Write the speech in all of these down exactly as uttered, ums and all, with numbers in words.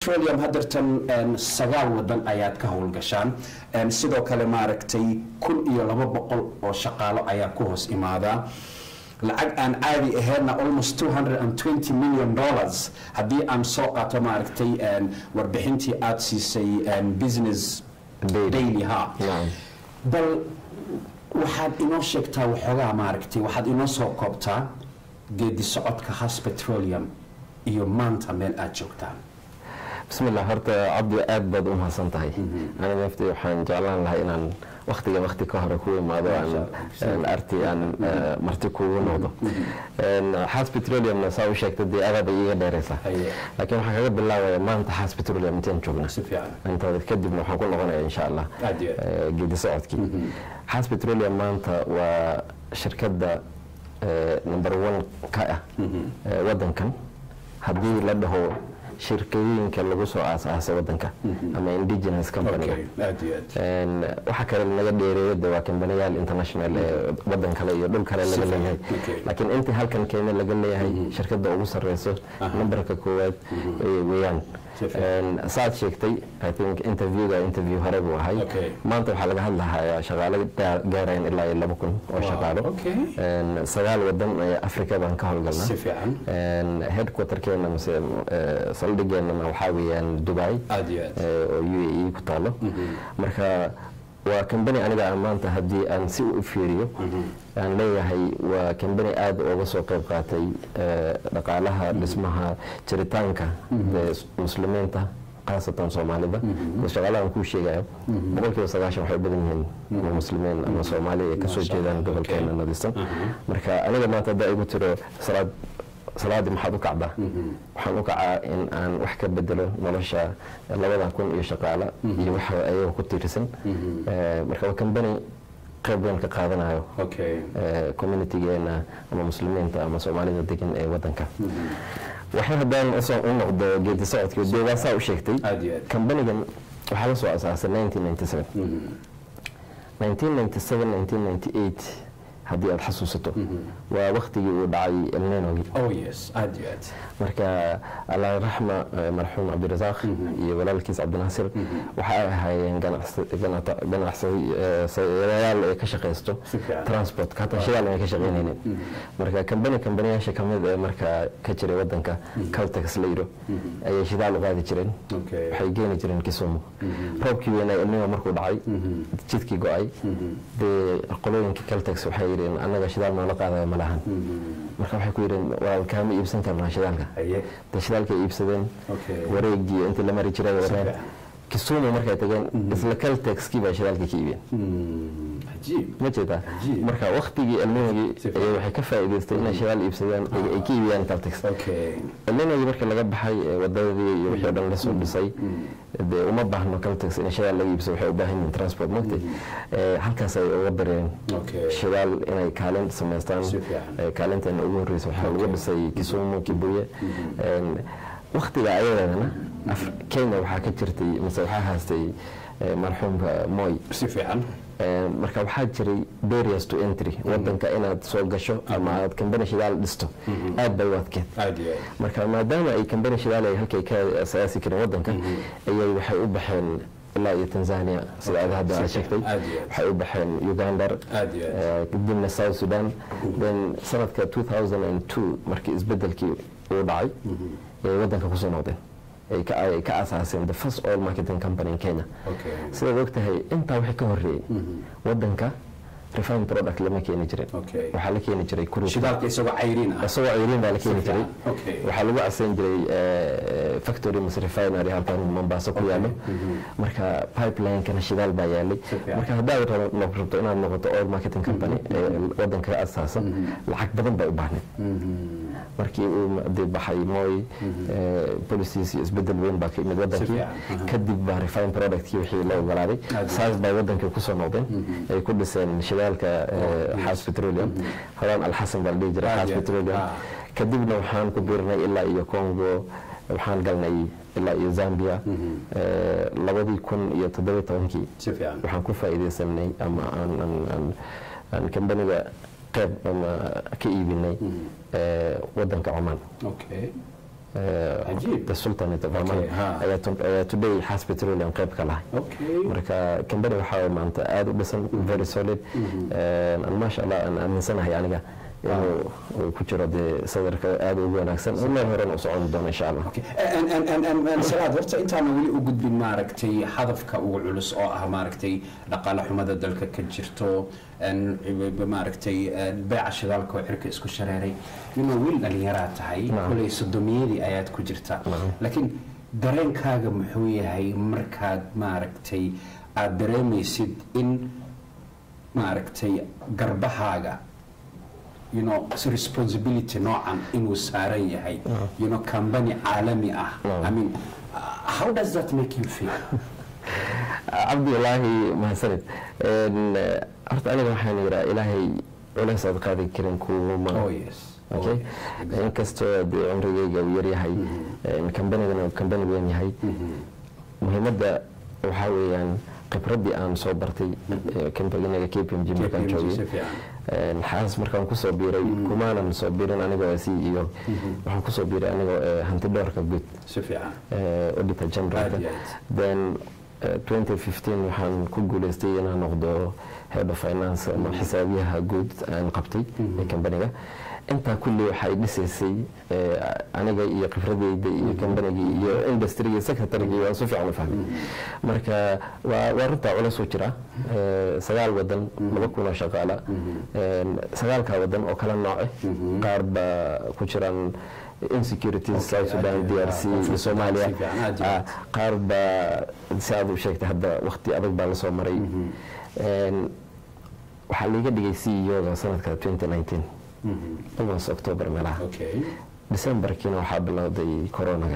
petroleum hadartan sagaal wadan ayaad ka howlgashaan sidoo kale maaragtay kun iyo laba boqol oo shaqaalo ayaa ku hoos imaada lacag aan caadi ahaydna almost two hundred twenty million dollars haddii aan soo qaato maaragtay warbixintii aad siisay business daily ha bal waxaad inoo sheegtaa waxoogaa maaragtay waxaad inoo soo koobtaa geedi socodka Haas Petroleum iyo maanta meel aad joogtaan بسم الله هرتا عبد أب بد أمها سنتهي أنا نفتي وحن جعلان لها إن وقت جا وقت كهرة كوي موضوع أن أرتي أن مرتكو ونوضة أن حاس بتروليوم نساوي شيء تدي أغلب إيه درسة لكن حكيت بالله ما أنت حاس بتروليوم متين شغلنا أنت تكذب إنه حكون غنى إن شاء الله جدي سعد كي حاس بتروليوم ما أنت وشركة دا نمبر وان كائة ودن كان هدي لده شركين كلا جزء أساس ودنك أما indigenous company وحكى لنا قد يريد دوا كمبانية الانترناشنال ودنك لا يدل كلا لجلها لكن أنت هل كان كين لجلها هي شركة دعوس الرئيسة نمبرك كويت ويان ساعة شيكتي I think interview ده interview هرب وهاي ما أنت حلقة هلا شغالة جارين إلا إلا بكون وشغاله سجال ودن أفريقيا بانك هالجلنا headquarter كنا مثلا صلدقنا وحاوي دبي أو يو إي كتالو مركا وكمبني أنا قاعد ما أنت هدي أن سوء فيريو يعني ليه هي وكمبني آد وغسوق قاتي نقالها اسمها تريتانكا مسلمين تا خاصة صومالي ده وشغالة كل شيء جاي بقول كده صراحة محب منهم المسلمين أما صومالي كسر جدا قبل كنا ندرسهم مركا أنا لما تبدأ يقول صلاة صلاة محاضو كعبة وحنو كعا إن أن وحكة بدله نرشة لوضع كون يشقالة يوحى أيه وكنت يرسم مركب كمبني قبلن كقاعدنا هاي كوميونيتي جينا أما مسلمين تا أما صومالي ذاتكين أي وطنك وحين هدان أصلا أنه ده جيت ساعد كده واسع وشيكتي كمبني جن وحلا سو أساس nineteen ninety-seven nineteen ninety-seven nineteen ninety-eight هدي الحسوسته ووقتي ودعي النينوي أو يس أديات مركا الله يرحمه مرحوم عبد الرزاق يولال كيس عبد الناصر وحقها هاي جنا جنا جنا سيريال كشقيستو ترانسبورت كاتا شيال كشقينين مركا كمبني كمبني شيء كمد مركا كشري ودنك كالتكس ليرو أي شيء ذا لغاية جرين حيجيني جرين كسومو روبكي وينا إنه مركو دعي تشتكي قاي بالقلوين كالتكس وحي أنا شدال ما لقى هذا ملهن مركب حكويرين والكام يبسن كمان شدالك تشدالك يبسدين وريجي أنت لما ريتشرا ورين كسومو مركب تجين إذا كل تكس كيف شدالك كيبين عجيب ما جدا مركب وقتي المنجي حكفى إذا استينا شدال يبسدين كيبين كل تكس اللي نجي مركب لقب حي والدري يوحد الرسول بصي وما بحنا كل تكس إن شدال اللي يبسوا حيوبهن من ترانسبورت مكتي هل كان سيوبرين شدال إن كالنت سمستان كالنت إن أول رئيس وحول بصي كسومو كيبوية وقتي عيالنا كينا وحكترتي مسوحها هستي مرحوم موي سفيان marka waxaa jiray barriers to entry wadanka inaad soo gasho ama aad kambani shidaal dhisto aad bay wadkeed marka maadaama ay kambani shidaal ay halkay ka asaasi kareen wadanka ayay waxay u baxeen ilaa iyo Tanzania sida aad hadda sheegtay waxay u baxeen Uganda kadibna South Sudan then sanadka two thousand two markii isbedelkii uu dhacay ee wadanka ku soo noqdeen ay ka ay ka asaaseen the first oil marketing company in Kenya sida waqtahay inta wax ka horeeyay wadanka refined product lama keeni jirin waxa la keeni jiray kuru shidaalka isagoo cayriin ah isagoo cayriin baa la keeni jiray waxa lagu asan jiray factory mas refinery halkan Mombasa ku yaalo marka pipeline kana shidaal baa yaalay marka hadaa rabto inaad noqoto oil marketing company wadanka asaasan lacag badan bay u baahnay markii uu dib baxay mooy policies isbedel weyn baa ka yimid wadankii kadib baa refined product wixii la ogolaaday saas baa wadanka ku soo noqdeen ay ku dhiseen shidaalka Haas Petroleum hadan Al-Hasan baa dhijra Haas Petroleum kadibna waxaan ku biirnay ilaa iyo Congo waxaan galnay ilaa iyo Zambia labadii kun iyo toddoba iyo tobankii waxaan ku faa'iideysanay ama aan aan kambaniga قيب أما كيبيني ودن كعمان. أوكي. the Sultanate of Oman ayaa today Haas Petroleum qayb ka lahay marka company waxa maanta aad u dhisan very solid and masha Allah aan aaminsanahay aniga inuu ku jiro dee sadarka aad ugu wanaagsan oo meel hore u socon doono insha Allah salaad horta intaan wali u gudbin maaragtay hadafka ugu culus oo ah maaragtay dhaqaale xumada dalka ka jirto maaragtay beeca shidaalka oo cirka isku shareeray inuu wiil dhalinyaro tahay kulay sodomiyadii ayaad ku jirta laakiin dareenkaaga muxuu yahay markaad maaragtay aad dareemaysid in maaragtay garbahaaga you know responsibility noocan inuu saaran yahay you know company caalami ah I mean uh, how does that make you feel Abdullahi mahsanid horta aniga waxaan yiraa ilaahay culays aad qaadi karin kuuma oh yes okay inkastoo dee umrigayga uu yar yahay kambanigana company weyn yahay muhiimadda waxaa weeyaan khibradii aan soo bartay companyga K P M G markaan joogay xaas markaan ku soo biiray kumaanan soo biirin aniga C E O waxaan ku soo biiray aniga hanti dhowrka guud si fiican auditor general then twenty fifteen waxaan ku guuleystay inaan noqdo head of finance ama xisaabiyaha guud aan qabtay ee companyga inta kulli waxay dhisaysay aniga iyo khibradeyda iyo companyga iyo industry secretary iyo soo fiican u fahmay marka waa warta culays u jira sagaal wadan laba kun oo shaqaale sagaalka wadan oo kala nooc ah qaar ba ku jiraan insecurities South Sudan D R C iyo Soomaaliya qaar ba saad u sheegtay hadda waqti adag baa la soo maray waxa laga dhigay C E O sanadka twenty nineteen almost October meelaha okay December kina waxaa bilowday coronaga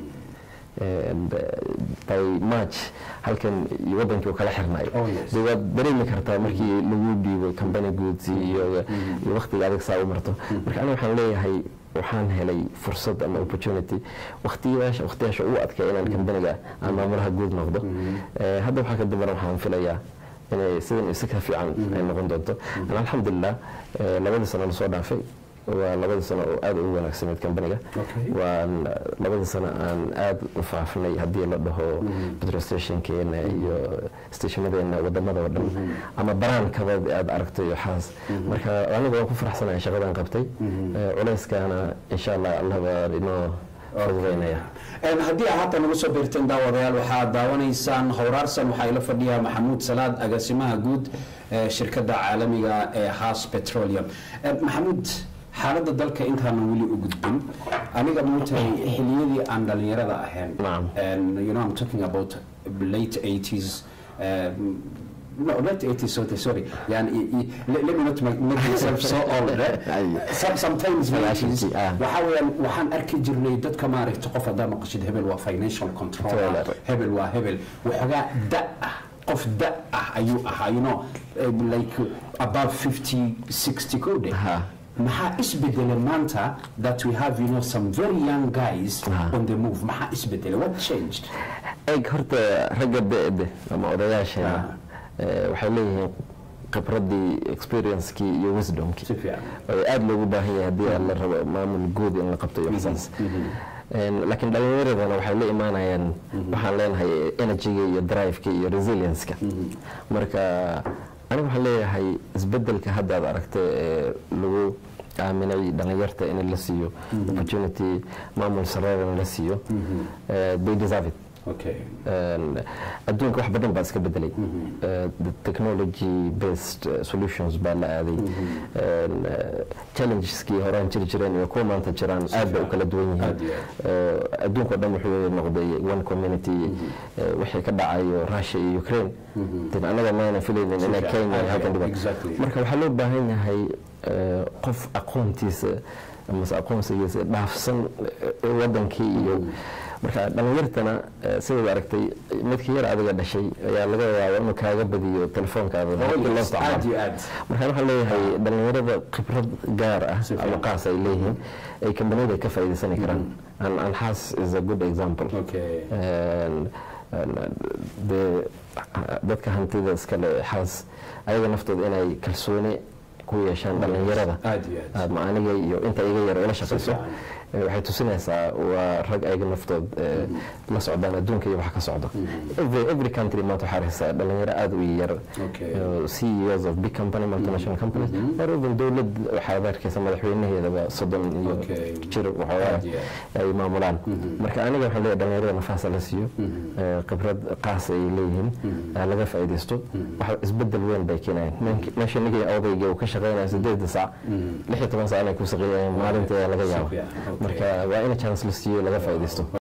and by March halkan wadankii kala xirnay dawad dareemi kartaa markii lagu dhiibay company goods iyo waqtiga adag saa u marto marka aniga waxaan leeyahay waxaan helay fursad ama opportunity waqtiyaasha waqtiyaasha uu adkay inaan companyga ama maamulaha guud noqdo hadda waxa ka dambeeyay waxaan filayaa inay sidaan iska fiican ay noqon doonto alxamdulillah labada sano la soo dhaafay waa labada sano oo aad ugu wanaagsan companyga waa labada sano aan aad u faafnay hadii la dhaho petrol station keena iyo stationadeena wadamada wadan ama baraan kaba aad aragtay waxaas marka aniga waan ku faraxsanahay shaqadan qabtay culeyskana insha Allah Allah baa inoo fududeynaya haddii ahaata nagu soo beerteen daawadayaal waxaad daawanaysaan howraarsan waxaa ila fadhiya Maxamuud Salaad agaasimaha guud shirkadda caalamiga ee Haas Petroleum Maxamuud xaaladda dalka intaan wali u gudbin aniga mootay xiliyadii aan dhalinyarada ahayn and you know I'm talking about late eighties um, no not eighties so sorry yani let, let me not make, make myself so old Some, sometimes nineties waxa weeyaan waxaan arki jirnay dadka maaragta qof hadaa maqashid hebel waa financial controller hebel waa hebel waxaga da qof da ah ayuu ahaa you know like above fifty sixty code maxaa isbedela maanta that we have you know some very young guys on the move maxaa isbedela what changed ay horta ragga deede ama odayaasha waxay leeyihiin khibradii experience-kii iyo wisdom-kii oo aad loogu baahan yahay haddii la rabo maamul guud in la qabto iyo waxaas laakiin dhalinyaradana waxay la imaanayaan waxaan leenahay energy-ga iyo drive-ka iyo resilience-ka marka aniga waxaan leeyahay isbedelka hadda aad aragtay ee lagu aaminay dhalinyarta in la siiyo opportunity maamul sarreeya la siiyo they deserve it okay adduunka wax badan baa iska bedelay the technology based solutions baa la aaday challengeski horaan jiri jireen iyo kuwa maanta jiraan aad bay u kala duwan yihiin adduunka dhan wuxuu noqday one community wixii ka dhacayo Russia iyo Ukraine tan anaga maana filaynin in Kenya halkan dhigo marka waxaa loo baahan yahay qof aqoontiisa ama aqoonsigiisa dhaafsan wadankii iyo marka dhalinyartana sidoo aragtay midkii yar adiga dhashay ayaa laga yaabaa inuu kaaga badiyo telefoonkaada aad aad marka waxaan leeyahay dhalinyarada khibrad gaar ah ama qaas ay leeyihiin ay kambaniyada ka faa'iideysan karaan and Haas is a good example okay the dadka hantida iska leh Haas ayaga naftooda inay kalsooni ku yeeshaan dhalinyarada aad iyo aad maaniga iyo inta iga yar ila shaqeyso waxay tusinaysaa waa rag ayaga naftood la socdaan adduunka iyo wax ka socdo every country maanta waxaa haysaa dhalinyaro aad u yar C E Os of big company multinational companies or even dowlad waxaad arkaysa madaxweynaheedaba soddon iyo jir waxoogaa ay maamulaan marka aniga waxaan leeyahay dhalinyarada nafaasa la siiyo khibrad qaas ay leeyihiin laga faa'iidaysto wax isbedel weyn bay keenayaan meesha nigay odayga uu ka shaqeynaya sideed saac lix iyo toban saac ay ku shaqeeyaan maalintii laga yaabo marka waa in chance la siiyo laga faa'iidaysto